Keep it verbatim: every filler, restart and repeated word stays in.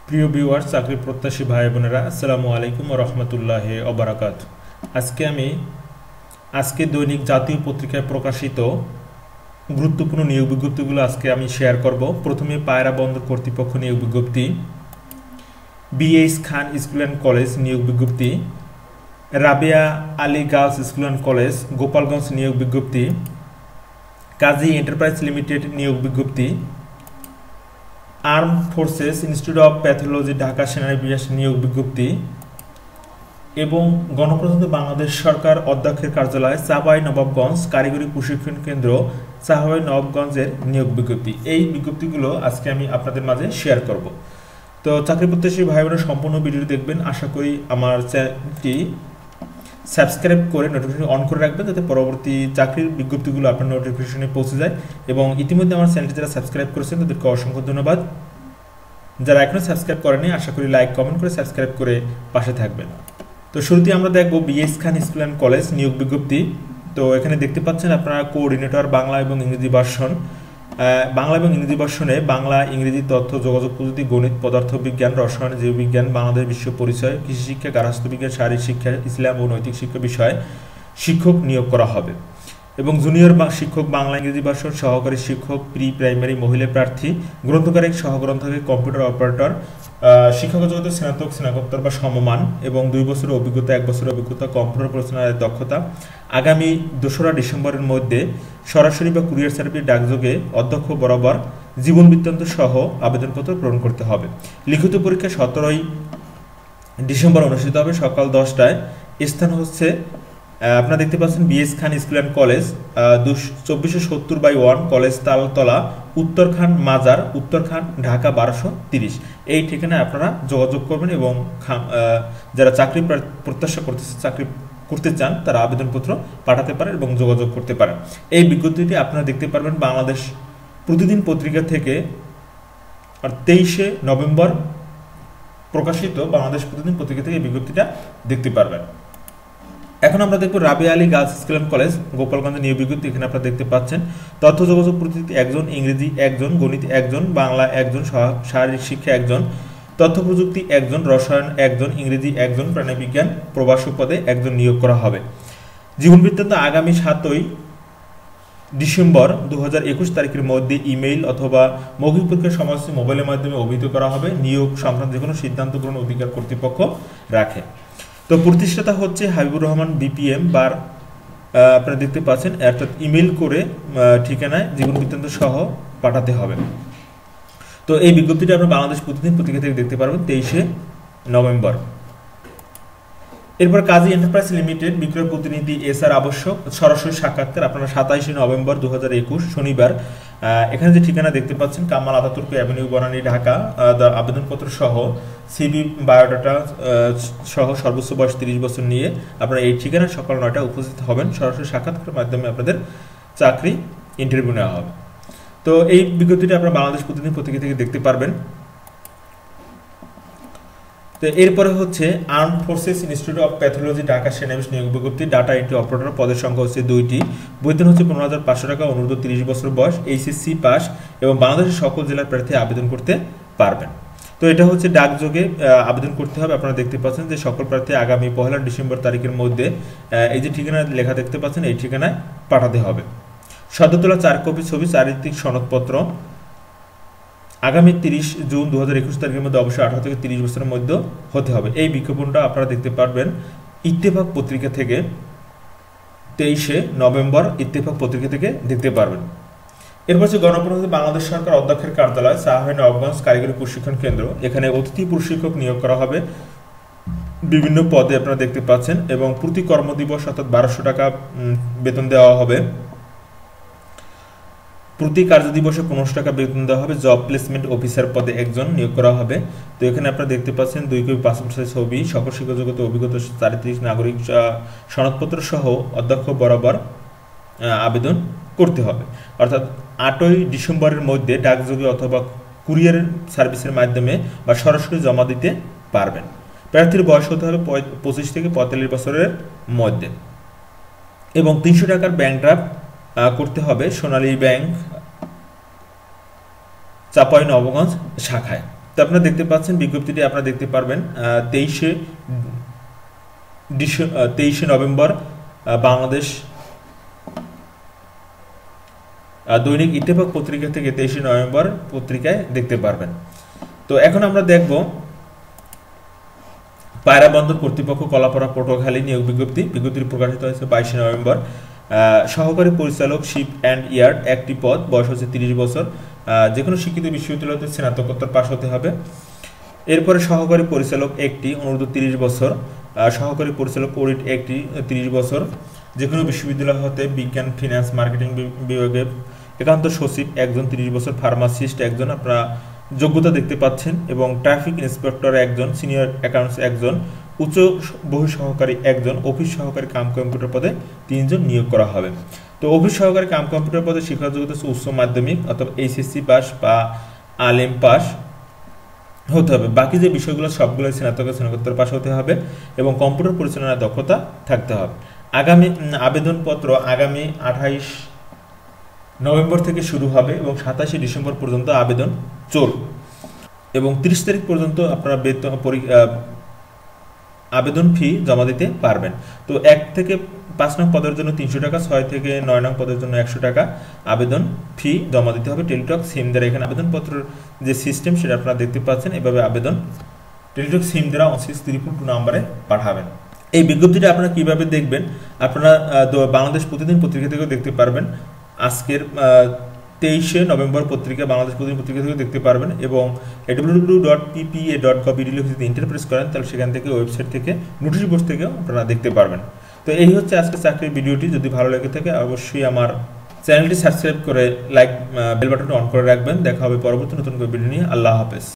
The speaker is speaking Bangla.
প্রিয় ভিউয়ার্স, চাকরি প্রত্যাশী ভাই বোনেরা, আসসালামু আলাইকুম ওয়া রাহমাতুল্লাহি ওয়া বারাকাতুহু। আজকে আমি আজকে দৈনিক জাতীয় পত্রিকায় প্রকাশিত গুরুত্বপূর্ণ নিয়োগ বিজ্ঞপ্তিগুলো আজকে আমি শেয়ার করব। প্রথমে পায়রা বন্দর কর্তৃপক্ষ নিয়োগ বিজ্ঞপ্তি, B H Khan school and college নিয়োগ বিজ্ঞপ্তি, Rabeya Ali girls school and college Gopalganj নিয়োগ বিজ্ঞপ্তি, কাজী এন্টারপ্রাইজ লিমিটেড নিয়োগ বিজ্ঞপ্তি, armed forces institute of pathology Dhaka সেনানিবাস নিয়োগ বিজ্ঞপ্তি এবং গণপ্রজাতন্ত্রী বাংলাদেশ সরকার অধ্যক্ষের কার্যালয় চাঁপাই নবাবগঞ্জ কারিগরি প্রশিক্ষণ কেন্দ্র চাঁপাই নবাবগঞ্জের নিয়োগ বিজ্ঞপ্তি। এই বিজ্ঞপ্তিগুলো আজকে আমি আপনাদের মাঝে শেয়ার করব। তো চাকরি প্রত্যাশী ভাই বোনেরা সম্পূর্ণ ভিডিও দেখবেন। আশা করি আমার চ্যানেলটি সাবস্ক্রাইব করে নোটিফিকেশন অন করে রাখবেন, যাতে পরবর্তী চাকরির বিজ্ঞপ্তিগুলো আপনার নোটিফিকেশনে পৌঁছে যায়। এবং ইতিমধ্যে আমার চ্যানেলটি যারা সাবস্ক্রাইব করেছেন তাদেরকে অসংখ্য ধন্যবাদ। যারা এখনও সাবস্ক্রাইব করেনি, আশা করি লাইক কমেন্ট করে সাবস্ক্রাইব করে পাশে থাকবেন। তো শুরুতে আমরা দেখব B H Khan school and college নিয়োগ বিজ্ঞপ্তি। তো এখানে দেখতে পাচ্ছেন আপনারা কোঅর্ডিনেটর বাংলা এবং ইংরেজি ভার্সন। বাংলা এবং ইংরেজি ভার্সনে বাংলা, ইংরেজি, তথ্য যোগাযোগ প্রযুক্তি, গণিত, পদার্থবিজ্ঞান, রসায়ন, জীববিজ্ঞান, বাংলাদেশ বিশ্ব পরিচয়, কৃষি শিক্ষা, গার্হস্থ্যবিজ্ঞান, শারীরিক শিক্ষা, ইসলাম ও নৈতিক শিক্ষা বিষয়ে শিক্ষক নিয়োগ করা হবে। এবং জুনিয়র শিক্ষক বাংলা ইংরেজি ভার্সন, সহকারী শিক্ষক, প্রি প্রাইমারি মহিলা প্রার্থী, গ্রন্থকারিক, সহগ্রন্থকারিক, কম্পিউটার অপারেটর, শিক্ষক জগতের স্নাতক, স্নাতকোত্তর বা সমমান এবং দুই বছরের অভিজ্ঞতা, এক বছরের অভিজ্ঞতা, কম্পিউটার পরিচালনার দক্ষতা, আগামী দোসরা ডিসেম্বরের মধ্যে সরাসরি বা কুরিয়ার সার্ভিস ডাকযোগে অধ্যক্ষ বরাবর জীবন বৃত্তান্ত সহ আবেদনপত্র পূরণ করতে হবে। লিখিত পরীক্ষা সতেরোই ডিসেম্বর অনুষ্ঠিত হবে সকাল দশটায়। স্থান হচ্ছে আপনারা দেখতে পাচ্ছেন B H Khan school and college, চব্বিশশো সত্তর by one college Taltala, Uttarkhan মাজার, উত্তরখান, ঢাকা বারোশো তিরিশ। এই ঠিকানায় আপনারা যোগাযোগ করবেন এবং যারা চাকরি প্রত্যাশা করতেছে, চাকরি করতে চান, তারা আবেদনপত্র পাঠাতে পারেন এবং যোগাযোগ করতে পারেন। এই বিজ্ঞপ্তিটি আপনারা দেখতে পারবেন বাংলাদেশ প্রতিদিন পত্রিকা থেকে, আর তেইশে নভেম্বর প্রকাশিত বাংলাদেশ প্রতিদিন পত্রিকা থেকে এই বিজ্ঞপ্তিটা দেখতে পারবেন। এখন আমরা দেখব Rabeya Ali girls school and college গোপালগঞ্জের নিয়োগ বিজ্ঞপ্তি। এখানে আপনারা দেখতে পাচ্ছেন তথ্য যোগাযোগ প্রযুক্তি একজন, ইংরেজি একজন, গণিত একজন, বাংলা একজন, শারীরিক শিক্ষা একজন, তথ্য প্রযুক্তি একজন, রসায়ন একজন, ইংরেজি একজন, প্রাণীবিজ্ঞান প্রভাষক পদে একজন নিয়োগ করা হবে। জীবন বৃত্তান্ত আগামী সাতই ডিসেম্বর দু হাজার একুশ তারিখের মধ্যে ইমেইল অথবা মৌখিক পরীক্ষার সময়সূচি মোবাইলের মাধ্যমে অভিহিত করা হবে। নিয়োগ সংক্রান্ত যে কোনো সিদ্ধান্ত গ্রহণ অধিকার কর্তৃপক্ষ রাখে। তো প্রতিষ্ঠাতা হচ্ছে হাবিবুর রহমান বিপিএম বার, আপনারা দেখতে পাচ্ছেন, অর্থাৎ ইমেল করে ঠিকানায় জীবন বৃত্তান্ত সহ পাঠাতে হবে। তো এই বিজ্ঞপ্তিটা আপনারা বাংলাদেশ প্রতিদিন পত্রিকা থেকে দেখতে পারবেন তেইশে নভেম্বর। এরপর কাজী এন্টারপ্রাইজ লিমিটেড বিক্রয় প্রতিনিধি এস আর আবশ্যক সরাসরি সাক্ষাৎকার আপনারা সাতাইশে নভেম্বর দু হাজার একুশ শনিবার। এখানে যে ঠিকানা দেখতে পাচ্ছেন কামাল আতাতুর্ক অ্যাভিনিউ বনানী ঢাকা, আবেদনপত্র সহ সিবি বায়োডাটা সহ সর্বোচ্চ বয়স তিরিশ বছর নিয়ে আপনারা এই ঠিকানা সকাল নয়টায় উপস্থিত হবেন। সরাসরি সাক্ষাৎকারের মাধ্যমে আপনাদের চাকরি ইন্টারভিউ নেওয়া হবে। তো এই বিজ্ঞপ্তিটা আপনারা বাংলাদেশ প্রতিদিন পত্রিকা থেকে দেখতে পারবেন। তো এরপরে হচ্ছে armed forces institute of pathology Dhaka সেনানিবাস নিয়োগ বিজ্ঞপ্তি। ডাটা এন্ট্রি অপারেটর পদের সংখ্যা হচ্ছে দুইটি। বেতন হচ্ছে পনেরো হাজার পাঁচশো টাকা, অনুর্ধ্ব তিরিশ বছর বয়স, এইচএসসি পাস এবং বাংলাদেশের সকল জেলার প্রার্থী আবেদন করতে পারবেন। তো এটা হচ্ছে ডাকযোগে আবেদন করতে হবে। আপনারা দেখতে পাচ্ছেন যে সকল প্রার্থী আগামী পহেলা ডিসেম্বর তারিখের মধ্যে এই যে ঠিকানা লেখা দেখতে পাচ্ছেন এই ঠিকানায় পাঠাতে হবে। সদ্য তোলা চার কপি ছবি, চারিত্রিক সনদপত্র আগামী তিরিশ জুন দু হাজার একুশ তারিখের মধ্যে অবশ্যই আঠারো থেকে তিরিশ বছরের মধ্যে হতে হবে। এই বিজ্ঞাপনটা আপনারা দেখতে পারবেন ইত্তেফাক পত্রিকা থেকে, তেইশে নভেম্বর ইত্তেফাক পত্রিকা থেকে দেখতে পারবেন। এরপর হচ্ছে গণপ্রজাতন্ত্রী বাংলাদেশ সরকার অধ্যক্ষের কার্যালয় চাঁপাই নবাবগঞ্জ কারিগরি প্রশিক্ষণ কেন্দ্র। এখানে অতিথি প্রশিক্ষক নিয়োগ করা হবে বিভিন্ন পদে আপনারা দেখতে পাচ্ছেন এবং প্রতি কর্মদিবস অর্থাৎ বারোশো টাকা বেতন দেওয়া হবে। প্রতি কার্য দিবসে পনেরোশো টাকা বেতন দেওয়া হবে। জব প্লেসমেন্ট অফিসার পদে একজন নিয়োগ করা হবে। তো এখানে আপনারা দেখতে পাচ্ছেন দুই কপি পাসপোর্ট সাইজ ছবি, সকল শিক্ষাজগত অভিজ্ঞতা, চারিত্রিক নাগরিক সনদপত্র সহ অধ্যক্ষ বরাবর আবেদন করতে হবে। অর্থাৎ আটই ডিসেম্বরের মধ্যে ডাকযোগে অথবা কুরিয়ার সার্ভিসের মাধ্যমে বা সরাসরি জমা দিতে পারবেন। প্রার্থীর বয়স হতে হবে পঁচিশ থেকে পঁয়তাল্লিশ বছরের মধ্যে এবং তিনশো টাকার ব্যাংক ড্রাফট করতে হবে সোনালী ব্যাংক চাঁপাই নবাবগঞ্জ শাখায়। তো আপনারা দেখতে পাচ্ছেন বিজ্ঞপ্তিটি আপনারা দেখতে পারবেন তেইশে তেইশে নভেম্বর বাংলাদেশ দৈনিক ইত্তেফাক পত্রিকা থেকে তেইশে নভেম্বর পত্রিকায় দেখতে পারবেন। তো এখন আমরা দেখব পায়রা বন্দর কর্তৃপক্ষ কলাপাড়া পটুয়াখালী নিয়োগ বিজ্ঞপ্তি। বিজ্ঞপ্তি প্রকাশিত হয়েছে বাইশে নভেম্বর। সহকারী পরিচালক শিপ অ্যান্ড ইয়ার্ড একটি পদ, বয়স হচ্ছে তিরিশ বছর, যে কোনো শিক্ষিত বিশ্ববিদ্যালয়তে স্নাতকোত্তর পাশ হতে হবে। এরপরে সহকারী পরিচালক একটি, অনূর্ধ্ব তিরিশ বছর। সহকারী পরিচালক অডিট একটি, তিরিশ বছর, যে কোনো বিশ্ববিদ্যালয় হতে বিজ্ঞান, ফিন্যান্স, মার্কেটিং বিভাগে। একান্ত সচিব একজন, তিরিশ বছর। ফার্মাসিস্ট একজন, আপনারা যোগ্যতা দেখতে পাচ্ছেন। এবং ট্রাফিক ইন্সপেক্টর একজন, সিনিয়র অ্যাকাউন্টস একজন, উচ্চ বহু সহকারী একজন, অফিস সহকারী কাম কম্পিউটার পদে তিনজন নিয়োগ করা হবে। তো অফিস সহকারী কাম কম্পিউটার পদে শিক্ষা যোগ্যতা উচ্চ মাধ্যমিক অথবা এইচএসসি পাস বা আলেম পাস হতে হবে। বাকি যে বিষয়গুলো সবগুলো স্নাতক স্নাতকোত্তর পাস হতে হবে এবং কম্পিউটার পরিচালনার দক্ষতা থাকতে হবে। আগামী আবেদনপত্র আগামী আঠাইশ নভেম্বর থেকে শুরু হবে এবং সাতাশে ডিসেম্বর পর্যন্ত আবেদন চলবে এবং তিরিশ তারিখ পর্যন্ত আপনারা বেতন আবেদন ফি জমা দিতে পারবেন। তো এক থেকে পাঁচ নং পদের জন্য তিনশো টাকা, ছয় থেকে নয় নং পদের জন্য একশো টাকা আবেদন ফি জমা দিতে হবে। টেলিটক সিম দ্বারা এখানে আবেদনপত্রের যে সিস্টেম সেটা আপনারা দেখতে পাচ্ছেন। এভাবে আবেদন টেলিটক সিম দ্বারা সিক্স ত্রিপুল টু নাম্বারে পাঠাবেন। এই বিজ্ঞপ্তিটা আপনারা কিভাবে দেখবেন? আপনারা বাংলাদেশ প্রতিদিন পত্রিকা থেকেও দেখতে পারবেন। আজকের তেইশে নভেম্বর পত্রিকা বাংলাদেশ প্রতিদিন পত্রিকা থেকে দেখতে পারবেন এবং W W W dot P P A dot gov dot যদি ইন্টারপ্রেস করেন তাহলে সেখান থেকে ওয়েবসাইট থেকে নোটিশ বোর্ড থেকেও আপনারা দেখতে পারবেন। তো এই হচ্ছে আজকে চাকরির ভিডিওটি। যদি ভালো লেগে থাকে অবশ্যই আমার চ্যানেলটি সাবস্ক্রাইব করে লাইক বেল বাটনটি অন করে রাখবেন। দেখা হবে পরবর্তী নতুন ভিডিও নিয়ে। আল্লাহ হাফেজ।